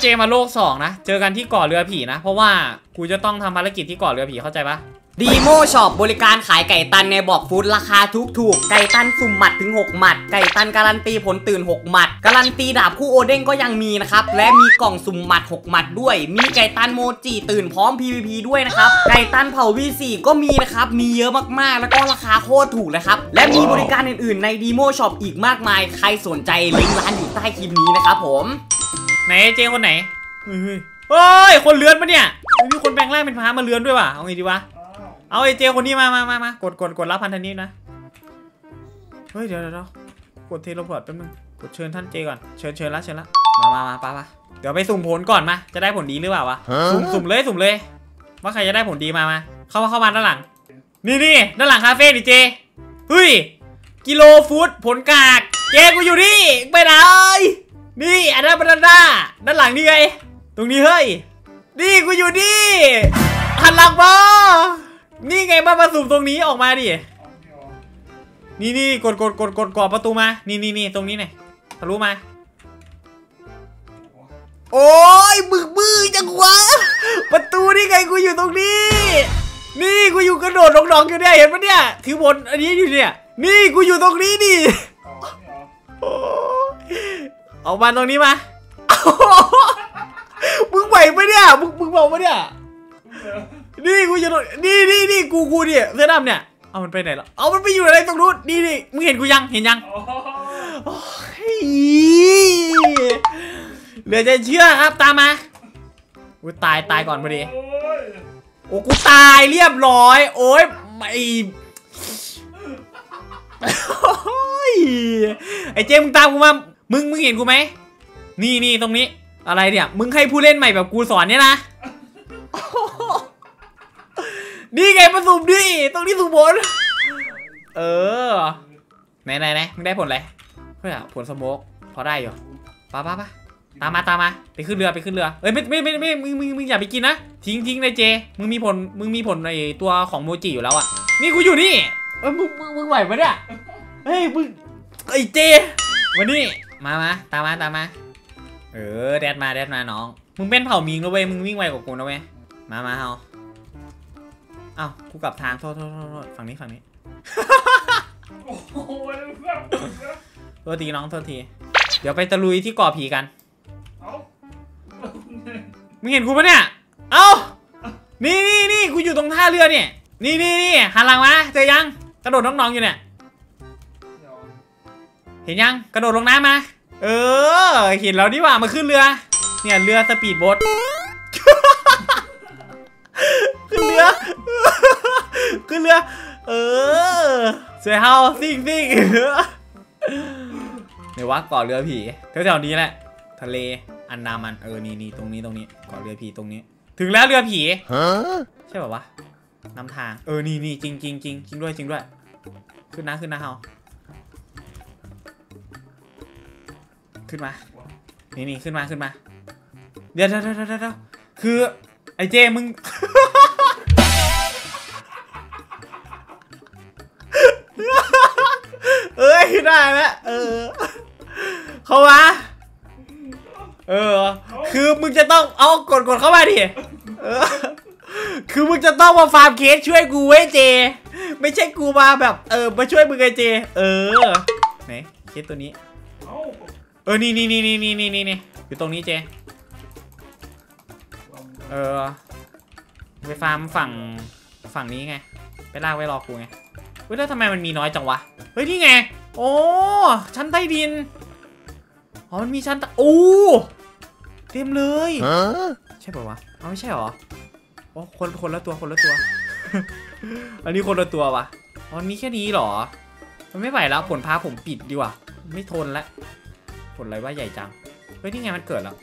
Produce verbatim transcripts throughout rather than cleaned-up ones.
เจมาโลกสองนะเจอกันที่เกาะเรือผีนะเพราะว่ากูจะต้องทำภารกิจที่เกาะเรือผีเข้าใจปะดีโมช็อปบริการขายไก่ตันในบอกฟู้ดราคาถูกๆไก่ตันสุ่มหมัดถึงหกหมัดไก่ตันการันตีผลตื่นหกหมัดการันตีดาบคู่โอเด้งก็ยังมีนะครับและมีกล่องสุ่มหมัดหกหมัดด้วยมีไก่ตันโมจิตื่นพร้อม พี วี พี ด้วยนะครับไก่ตันเผ่า วี โฟร์ ก็มีนะครับมีเยอะมากๆแล้วก็ราคาโคตรถูกเลยครับและมีบริการอื่นๆในดีโมช็อปอีกมากมายใครสนใจลิงก์ร้านอยู่ใต้คลิปนี้นะครับผมไหนเจคนไหนเฮ้ยเฮ้ยคนเลื้อนปะเนี่ยมีคนแปลงร่างเป็นพามาเลื้อนด้วยว่ะเอาไงดีวะเอาไอเจคนนี้มามามามากดกดกดรับพันธนิดนะเฮ้ยเดี๋ยวเดี๋ยวกดเทเลพอร์ตแป๊บนึงกดเชิญท่านเจก่อนเชิญเชิญละเชิญละมามามาปะปะเดี๋ยวไปสุ่มผลก่อนมาจะได้ผลดีหรือเปล่าวะสุ่มสุ่มเลยสุ่มเลยว่าใครจะได้ผลดีมามาเข้ามาเข้ามาด้านหลังนี่นี่ด้านหลังคาเฟ่ดิเจเฮ้ยกิโลฟู้ดผลกากเจกูอยู่นี่ไปไหนนี่อันนั้นเป็นด้านหน้าด้านหลังนี่ไงตรงนี้เฮ้ยนี่กูอยู่นี่หันหลังมานี่ไงมามาสุ่มตรงนี้ออกมาดินี่นี่กดกดกดกดกดประตูมานี่นี่นี่ตรงนี้ไงทะลุมาโอ้ยบึกบื้อจังวะประตูนี่ไงกูอยู่ตรงนี้นี่กูอยู่กระโดดลงหนองอยู่เนี่ยเห็นปะเนี่ยถือบนอันนี้อยู่เนี่ยนี่กูอยู่ตรงนี้ดิออกมาตรงนี้มามึงไหวปะเนี่ยมึงมึงบอกปะเนี่ยนี่กูอยู่ตรงนี่นี่นี่กูกูเนี่ยเสื้อดำเนี่ยเอามันไปไหนแล้วเอามันไปอยู่อะไรตรงนู้นนี่นี่มึงเห็นกูยังเห็นยังเหลือจะเชื่อครับตามมากูตายตายก่อนพอดีโอ้กูตายเรียบร้อยโอ้ยไม่ไอ้เจมึงตามกูมามึงมึงเห็นกูไหมนี่นี่ตรงนี้อะไรเนี่ยมึงให้ผู้เล่นใหม่แบบกูสอนเนี่ยนะนี่ไงมาสุ่มดิตรงนี้สุ่มผลเออไหนไหนไหนมึงได้ผลอะไรเฮ้ยผลสโมกพอได้อยู่ป้าป้าป้าตามมาตามมาไปขึ้นเรือไปขึ้นเรือเอ้ยไม่ไม่ไม่ไม่มึงมึงมึงอย่าไปกินนะทิ้งทิ้งเลยเจมึงมีผลมึงมีผลในตัวของโมจิอยู่แล้วอ่ะนี่กูอยู่นี่เออมึงมึงมึงไหวปะเนี่ยเฮ้ยมึงไอ้เจมานี่มามาตามมาตามมาเออแดดมาแดดมาน้องมึงเป็นเผ่ามิงนะเว้ยมึงวิ่งไวกว่ากูนะเว้ยมามาเอาเอ้ากูกลับทางโทษโทษโทษฝั่งนี้ฝั่งนี้โทษทีน้องโทษทีเดี๋ยวไปตะลุยที่เกาะผีกันมึงเห็นกูปะเนี่ยเอ้านี่นี่นี่กูอยู่ตรงท่าเรือเนี่ยนี่นี่นี่หันหลังมาเจอยังกระโดดน้องๆอยู่เนี่ยเห็นยังกระโดดลงน้ำมาเออเห็นแล้วดิว่ามาขึ้นเรือเนี่ยเรือสปีดโบ๊ทขึ้นเรือขึ้นเรือเออเสือเฮาซิ่งซิ่งเดี๋ยวว่าเกาะเรือผีแถวๆนี้แหละทะเลอันดามันเออนี่นี่ตรงนี้ตรงนี้เกาะเรือผีตรงนี้ถึงแล้วเรือผีใช่ป่าววะนำทางเออนี่นี่จริงจริงจริงจริงด้วยจริงด้วยขึ้นนะขึ้นนะเฮาขึ้นมานี่นี่ขึ้นมาขึ้นมาเดี๋ยวเดี๋ยวเดี๋ยวเดี๋ยวคือไอ้เจมึงเอ้ยได้แล้วเออเข้ามาเออคือมึงจะต้องเอากดกดเข้ามาดิเออคือมึงจะต้องมาฟาร์มเคสช่วยกูเว้ยเจไม่ใช่กูมาแบบเออมาช่วยมึงไงเจเออไหนเคสตัวนี้เออนี่นี่นี่นี่นี่นี่นี่อยู่ตรงนี้เจเออไปฟาร์มฝั่งฝั่งนี้ไงไปลากไว้รอกูไงเฮ้ยแล้วทำไมมันมีน้อยจังวะเฮ้ยนี่ไงโอ้ชั้นใต้ดินอ๋อมันมีชั้นโอ้เต็มเลยใช่ป่าววะอ๋อไม่ใช่หรออ๋อคนคนละตัวคนละตัว อันนี้คนละตัววะอ๋อมีแค่นี้หรอมันไม่ไหวแล้วผลพาผมปิดดีกว่าไม่ทนแล้วผลอะไรว่าใหญ่จังเฮ้ยนี่ไงมันเกิดแล้ว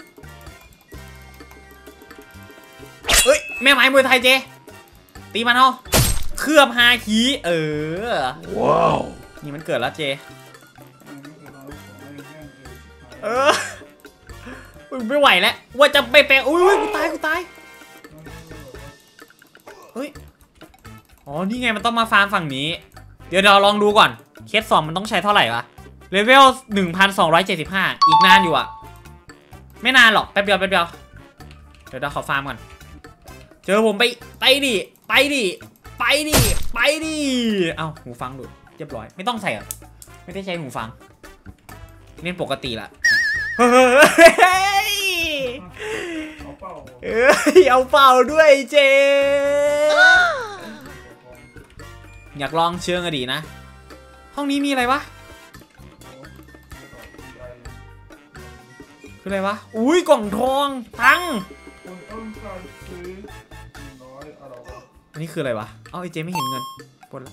เอ้ยแม่ไม้มวยไทยเจตีมันเอาเคลือบฮาคีเออว้าวนี่มันเกิดแล้วเจเออไม่ไหวแล้วว่าจะไปแปลงอุ้ยกูตายกูตายเฮ้ยอ๋อนี่ไงมันต้องมาฟาร์มฝั่งนี้เดี๋ยวเราลองดูก่อนเคสสองมันต้องใช้เท่าไหร่วะเลเวล หนึ่งพันสองร้อยเจ็ดสิบห้า อีกนานอยู่อะไม่นานหรอกแป๊บเดียวแป๊บเดียวเดี๋ยวเราขอฟาร์มก่อนเจอผมไปไปดิไปดิไปดิไปดิเอ้าหูฟังดูเรียบร้อยไม่ต้องใส่อ่ะไม่ได้ใช้หูฟังเล่นปกติละเฮ้ยเอาเป่าเอ้ยเอาเป่าด้วยเจอยากลองเชิงอดีนะห้องนี้มีอะไรวะคืออะไรวะอุ้ยกล่องทองตังอันนี้คืออะไรวะเอ้าไอเจไม่เห็นเงินปนละ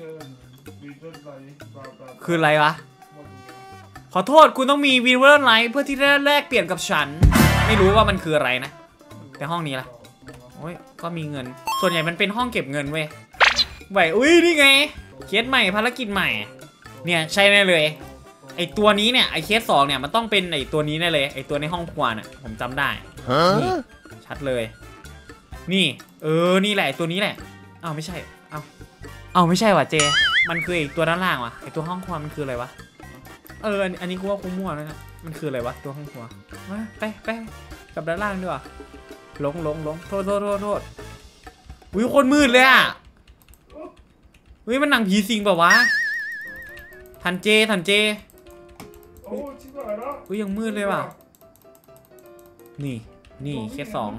คืออะไรวะขอโทษคุณต้องมีวีเวอร์ไลท์เพื่อที่จะแลกเปลี่ยนกับฉันไม่รู้ว่ามันคืออะไรนะแต่ห้องนี้ล่ะโอ้ยก็มีเงินส่วนใหญ่มันเป็นห้องเก็บเงินเว้ยไหวอุ้ยนี่ไงเคสใหม่ภารกิจใหม่เนี่ยใช่แน่เลยไอตัวนี้เนี่ยไอเคสสองเนี่ยมันต้องเป็นไอตัวนี้แน่เลยไอตัวในห้องครัวน่ะผมจำได้นี่ชัดเลยนี่เออนี่แหละตัวนี้แหละอ้าวไม่ใช่อ้าวอ้าวไม่ใช่ว่ะเจมันคือไอตัวด้านล่างว่ะไอตัวห้องครัวมันคืออะไรวะเอออันนี้กูว่ากูมั่วแล้วนะมันคืออะไรวะตัวห้องครัวมาไปไปกับด้านล่างด้วยว่ะลงลงลงโทษโทษโทษโทษอุ้ยคนมืดเลยอ่ะอุ้ยมันหนังผีสิงเปล่าวะทันเจทันเจโอ้ชิบหายแล้วอุ้ยยังมืดเลยว่ะนี่นี่แค่สอง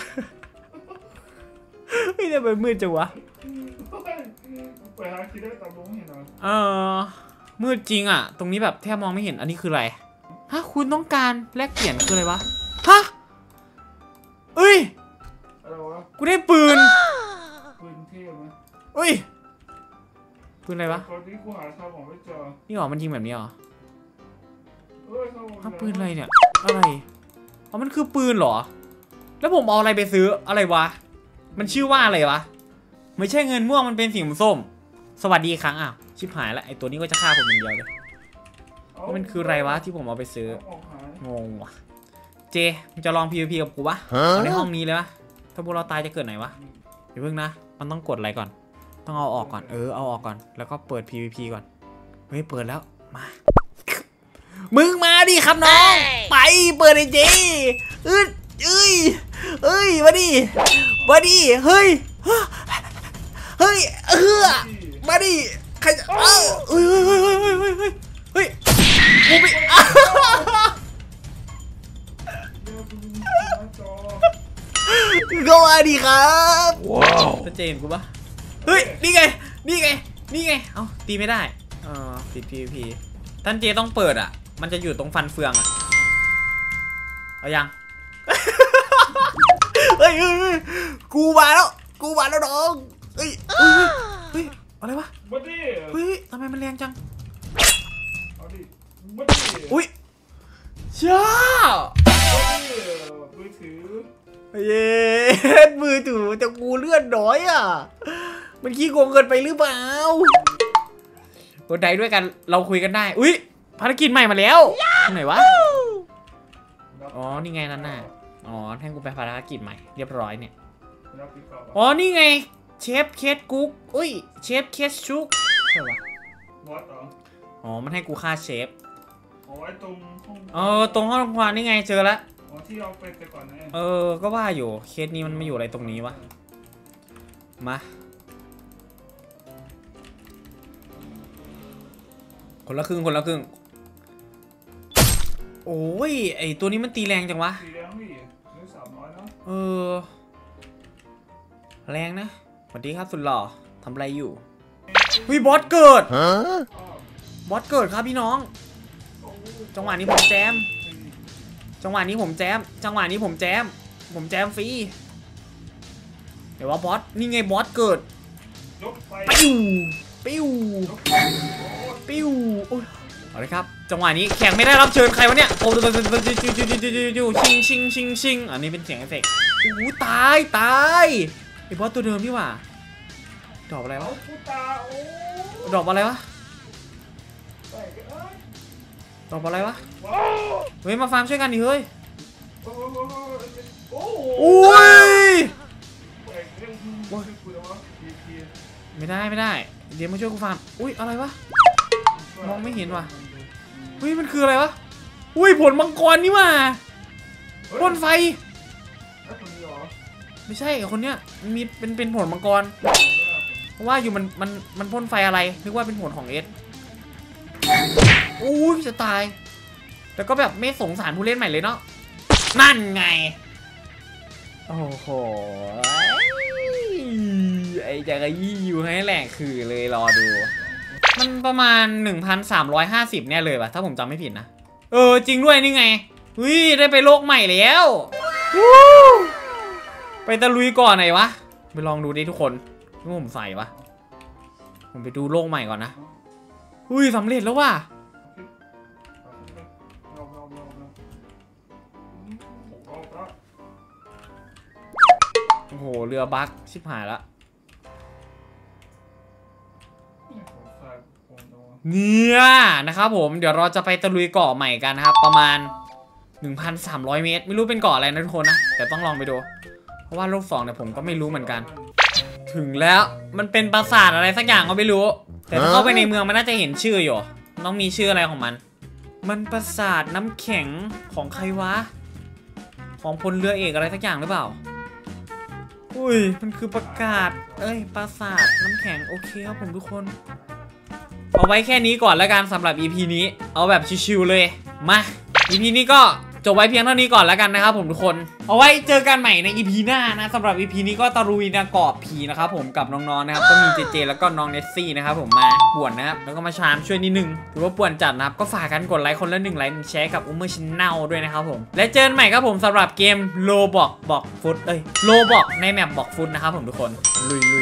ไม่ได้ไปมืดจังวะเออมืดจริงอ่ะตรงนี้แบบแทบมองไม่เห็นอันนี้คืออะไรฮะคุณต้องการแลกเปลี่ยนคืออะไรวะฮะเอ้ยกูได้ปืนปืนเท่ไหมเอ้ยปืนอะไรวะนี่หรอมันยิงแบบนี้หรอฮะปืนอะไรเนี่ยอะไรอ๋อมันคือปืนเหรอแล้วผมเอาอะไรไปซื้ออะไรวะมันชื่อว่าอะไรวะไม่ใช่เงินม่วงมันเป็นสีส้มสวัสดีครั้งอ้าวชิบหายแล้วไอตัวนี้ก็จะฆ่าผมอย่างเดียวเลยมันคืออะไรวะที่ผมเอาไปซื้องงวะเจมึงจะลอง พี วี พี กับกูปะเอาในห้องนี้เลยปะถ้าพวกเราตายจะเกิดไหนวะเดี๋ยวเพิ่งนะมันต้องกดอะไรก่อนต้องเอาออกก่อนเออเอาออกก่อนแล้วก็เปิด พี วี พี ก่อนเฮ้ยเปิดแล้วมามึงมาดิครับน้องไปเปิดไอเจเอ้ยเอ้ยเอ้ยมาดิมาดิเฮ้ยเฮ้ยเออมาดิใครจะเอ้าเฮ้ยเฮ้ยเฮ้ยเฮ้ยเฮ้ยเฮ้ยเฮ้ยกูไปก็มาดิครับว้าวชัดเจนกูปะเฮ้ยนี่ไงนี่ไงนี่ไงเอ้าตีไม่ได้เออปิด พี วี พี ท่านเจต้องเปิดอ่ะมันจะอยู่ตรงฟันเฟืองอ่ะเอายังเฮ้ยกูมาแล้วกูมาแล้วน้องเฮ้ยเฮ้ยอะไรวะเฮ้ยทำไมมันแรงจังอุ้ยช้ามือถือเย้มือถือแต่กูเลื่อนน้อยอ่ะมันขี้โกงเกินไปหรือเปล่ากดไดด้วยกันเราคุยกันได้อุ้ยภารกิจใหม่มาแล้วไหนวะอ๋อนี่ไงนั่นน่ะอ๋อแทนกูไปภารกิจใหม่เรียบร้อยเนี่ยอ๋อนี่ไงเชฟเคสกุ๊กอุ้ยเชฟเคสชุกใช่ปะอ๋อมันให้กูฆ่าเชฟอ๋อไว้ตรงห้องเออตรงห้องครัวนี่ไงเจอแล้วอ๋อที่เราไปแต่ก่อนนะเออก็ว่าอยู่เคสนี้มันไม่อยู่อะไรตรงนี้วะมาคนละครึ่งคนละครึ่งโอ้ยไอตัวนี้มันตีแรงจังวะตีแรงพี่สามร้อยเนาะเออแรงนะสวัสดีครับสุดหล่อทำอะไรอยู่วิบอสเกิดบอสเกิดครับพี่น้องจังหวะนี้ผมแจมจังหวะนี้ผมแจมจังหวะนี้ผมแจมผมแจมฟรีเดี๋ยวว่าบอสนี่ไงบอสเกิดปิ้วปิ้วปิ้วเอาเลยครับจังหวะนี้แข่งไม่ได้รับเชิญใครวะเนี่ยโอ้ชิงชิงชิงชิงอันนี้เป็นเสียงเอฟเฟกต์โอ้ตายตายไอ้บอสตัวเดิมนี่หว่าดอกอะไรวะดอกอะไรวะดอกอะไรวะเฮ้ยมาฟาร์มช่วยกันดิเฮ้ยโอ้ยไม่ได้ไม่ได้เดี๋ยวมาช่วยกูฟาร์มอุ้ยอะไรวะมองไม่เห็นว่ะอุ้ยมันคืออะไรวะอุ้ยผลมังกรนี่ว่ะพ่นไฟแล้วคนนี้เหรอไม่ใช่คนเนี้ยมันมีเป็นเป็นผลมังกรเพราะว่าอยู่มันมันมันพ่นไฟอะไรนึกว่าเป็นผลของเอสอู้ยจะตายแต่ก็แบบไม่สงสารผู้เล่นใหม่เลยเนาะนั่นไงโอ้โหไอ้จักรยี่อยู่ให้แหลกคือเลยรอดูมันประมาณ หนึ่งพันสามร้อยห้าสิบ เนี่ยเลยป่ะถ้าผมจำไม่ผิดนะเออจริงด้วยนี่ไงเฮ้ยได้ไปโลกใหม่แล้วไปตะลุยก่อนไหนวะไปลองดูดิทุกคนนี่ผมใส่ปะผมไปดูโลกใหม่ก่อนนะอุ้ยสำเร็จแล้วว่ะลองลองลองลองลองลองโอ้โหเรือบั๊กชิบหายละเนี่ยนะครับผมเดี๋ยวเราจะไปตะลุยเกาะใหม่กันนะครับประมาณ หนึ่งพันสามร้อย เมตรไม่รู้เป็นเกาะอะไรนะทุกคนนะแต่ต้องลองไปดูเพราะว่าโลกสองเนี่ยผมก็ไม่รู้เหมือนกันถึงแล้วมันเป็นปราสาทอะไรสักอย่างก็ไม่รู้แต่ถ้าเข้าไปในเมืองมันน่าจะเห็นชื่ออยู่ต้องมีชื่ออะไรของมันมันปราสาทน้ำแข็งของใครวะของพลเรือเอกอะไรสักอย่างหรือเปล่าอุ้ยมันคือประกาศเอ้ยปราสาทน้ำแข็งโอเคครับผมทุกคนเอาไว้แค่นี้ก่อนแล้วกันสำหรับ อี พี นี้เอาแบบชิวๆเลยมา อี พี นี้ก็จบไว้เพียงเท่านี้ก่อนแล้วกันนะครับผมทุกคนเอาไว้เจอกันใหม่ใน อี พี หน้านะสำหรับ อี พี นี้ก็ตะลุยนะเกาะผีนะครับผมกับน้องๆนะครับก็มีเจเจแล้วก็น้องเนสซี่นะครับผมมาป่วนนะครับแล้วก็มาชามช่วยนิดนึงถือว่าป่วนจัดนะครับก็ฝากกันกดไลค์คนละหนึ่งไลค์หนึ่งแชร์กับอุ้มเมอร์ชินแนลด้วยนะครับผมและเจอกันใหม่ครับผมสำหรับเกมโลบอกบอกฟุตเอ้ยโลบอกในแมปบอกฟุตนะครับผมทุกคนลุย